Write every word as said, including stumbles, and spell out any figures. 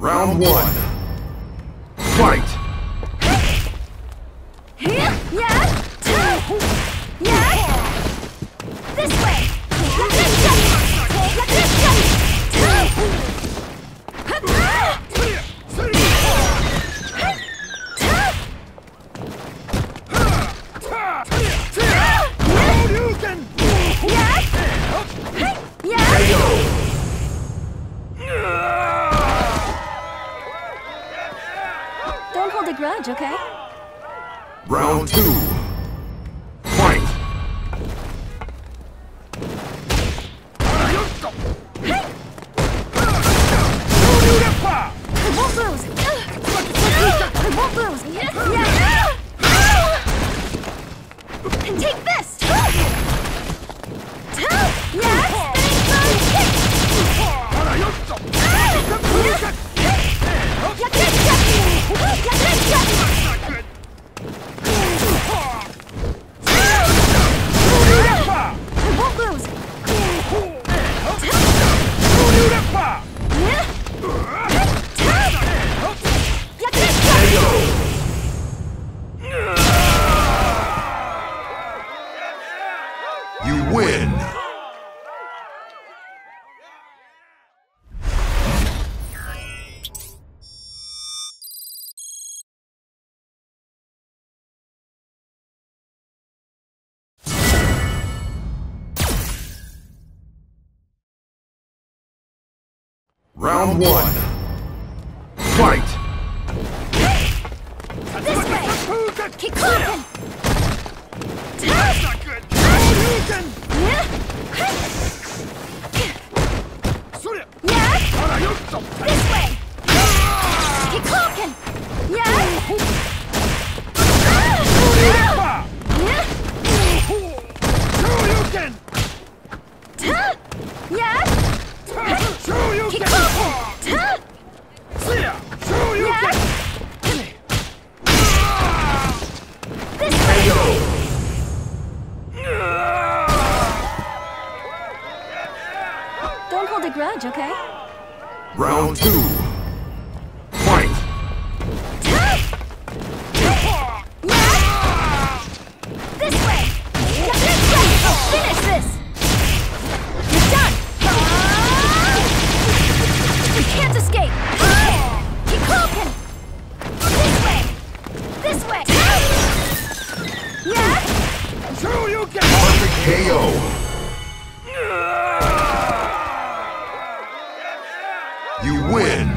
Round one. Fight! Yeah! Yeah! This way! Don't hold a grudge, okay? Round two. Fight! I won't lose! I won't lose! Yeah! And take this! Yes! I won't lose! You win! Round one. Fight! This way! Keep clocking! That's not good! Yeah! This way! Keep clocking! Yeah! Yeah! Keep clocking! This way! Don't hold a grudge, okay? Round two. Fight! This way! Finish this! You're done! You can't escape! Keep cloaking! This way! This way! Yeah? Perfect K O! You win!